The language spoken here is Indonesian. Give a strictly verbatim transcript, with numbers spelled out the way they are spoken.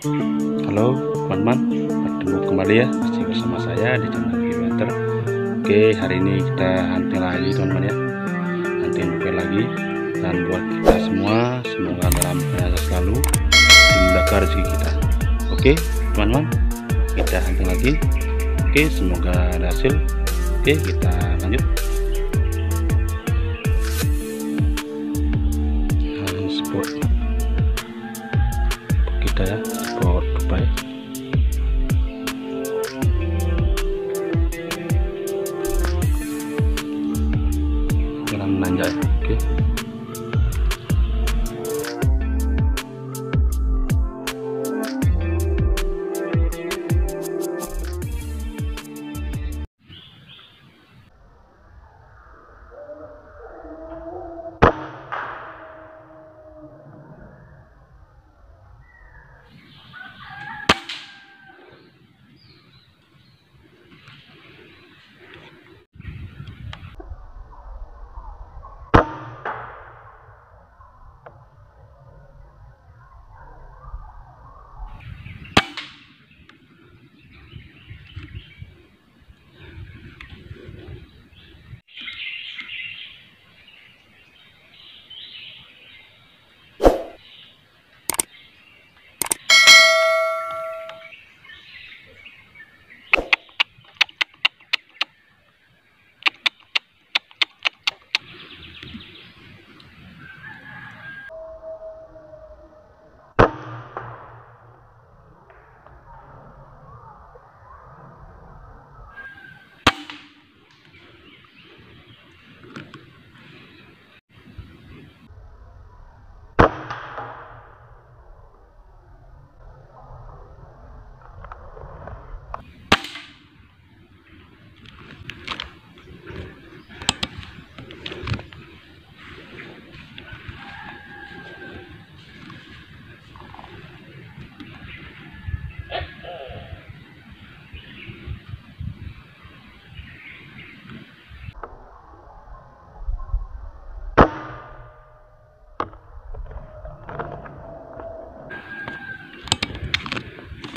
Halo teman-teman, bertemu kembali ya masih bersama saya di channel Hunter. Oke, hari ini kita hunting lagi teman-teman ya, hunting bukan lagi. Dan buat kita semua, semoga dalam keadaan selalu dimudahkan rezeki kita. Oke teman-teman, kita hunting lagi. Oke, semoga ada hasil. Oke, kita lanjut.